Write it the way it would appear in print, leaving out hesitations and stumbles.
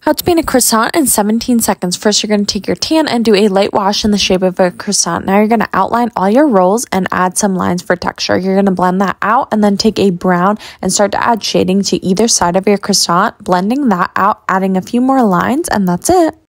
How to paint a croissant in 17 seconds. First, you're going to take your tan and do a light wash in the shape of a croissant. Now you're going to outline all your rolls and add some lines for texture. You're going to blend that out and then take a brown and start to add shading to either side of your croissant, blending that out, adding a few more lines, and that's it.